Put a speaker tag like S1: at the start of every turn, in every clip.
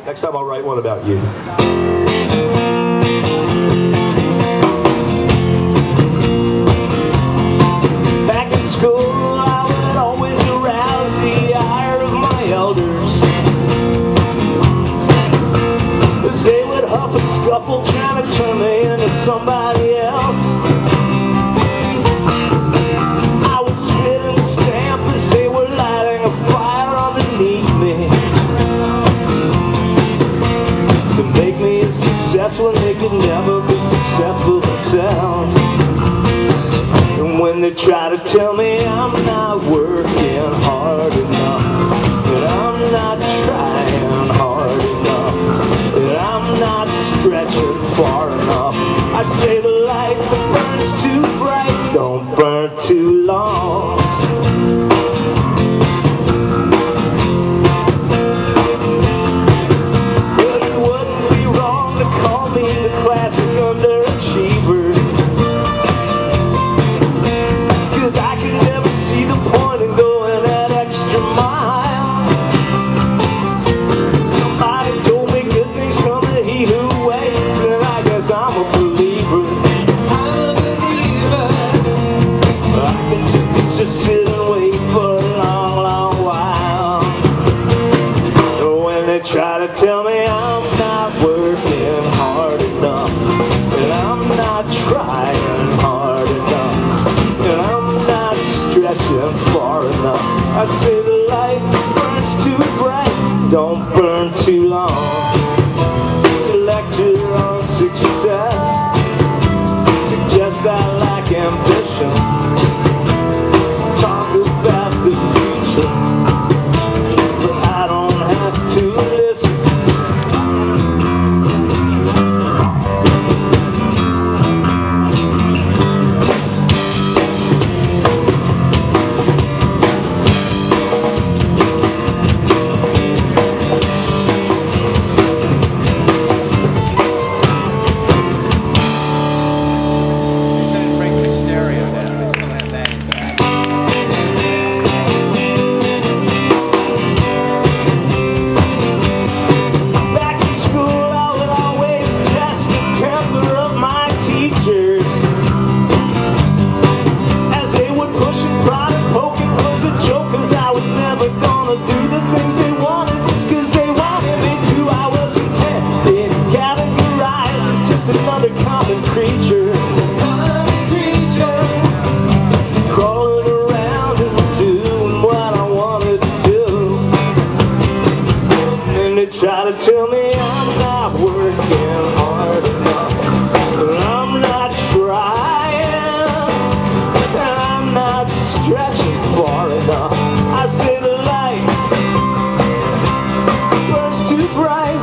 S1: Next time I'll write one about you. Back in school, I would always arouse the ire of my elders, as they would huff and scuffle trying to turn me into somebody else. I would spit and stamp as they were lighting a fire underneath me, to make me a success when they could never be successful themselves. And when they try to tell me I'm not working hard enough, that I'm not trying hard enough, that I'm not stretching far enough, I'd say the light that burns too bright don't burn too long. But it wouldn't be wrong to call me the classic underachiever, 'cause I can never see the point in going that extra mile. Somebody told me good things come to he who waits, and I guess I'm a believer. I'm a believer. I can just sit and wait for a long, long while. When they try to tell me I'm not working hard enough, and I'm not trying hard enough, and I'm not stretching far enough, I'd say the light burns too bright, don't burn too long. Lecture on success, suggest I lack ambition, talk about the future, but I don't have to listen. Another common creature, crawling around and doing what I wanted to do. And then they try to tell me I'm not working hard enough, but I'm not trying, and I'm not stretching far enough. I say the light burns too bright,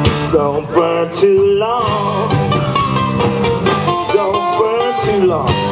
S1: don't burn too long, don't burn too long.